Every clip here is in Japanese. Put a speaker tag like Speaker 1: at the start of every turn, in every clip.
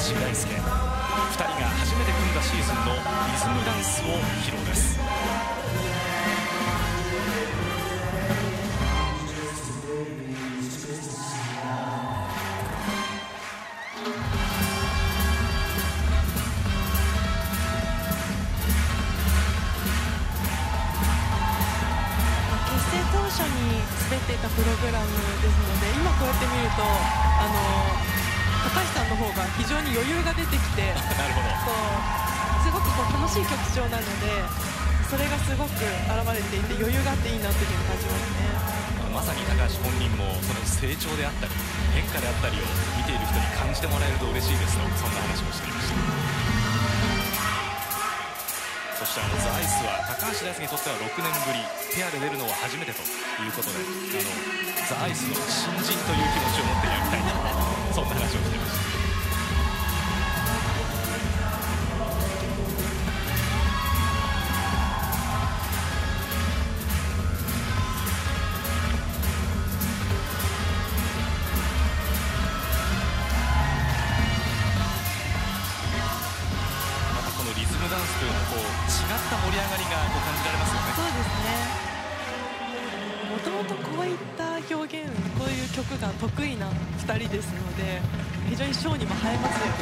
Speaker 1: 橋大輔、2人が初めて組んだシーズンのリズムダンスを披露です。
Speaker 2: 当初に滑っていたプログラムですので、今こうやって見ると高橋さんの方が非常に余裕が出てきて
Speaker 1: なるほど、
Speaker 2: すごく楽しい曲調なので、それがすごく現れていて余裕があっていいなというふうに感じますね。
Speaker 1: まさに高橋本人もその成長であったり変化であったりを見ている人に感じてもらえると嬉しいですと、そんな話をしていました。そしてザ・アイスは高橋大輔にとっては6年ぶり、ペアで出るのは初めてということで、ザ・アイスの新人という気持ちを持ってやりたいと、そんな話をしていました。リズムダンスというのは違った盛り上がりが感じられますよね。
Speaker 2: そうですね。もともとこういった表現、こういう曲が得意な2人ですので、非常にショーにも映えますよね。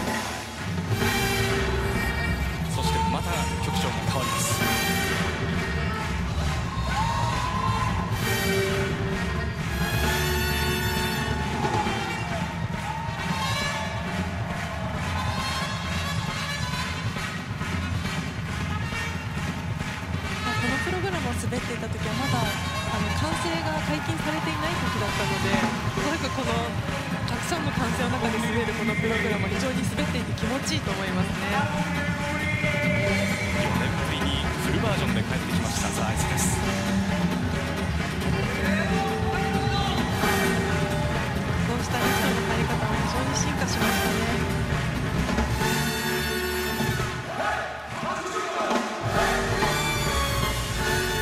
Speaker 1: そしてまた曲調も変わります。
Speaker 2: プログラムを滑っていた時はまだ歓声が解禁されていない時だったので、おそらくこのたくさんの歓声の中で滑るこのプログラムは非常に滑っていて気持ちいいと思いますね。
Speaker 1: 4年ぶりにフルバージョンで帰ってきましたザ・アイスです。
Speaker 2: こうしたリフトの入り方も非常に進化しましたね。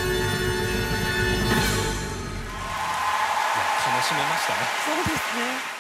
Speaker 1: 楽しめましたね。
Speaker 2: そうですね。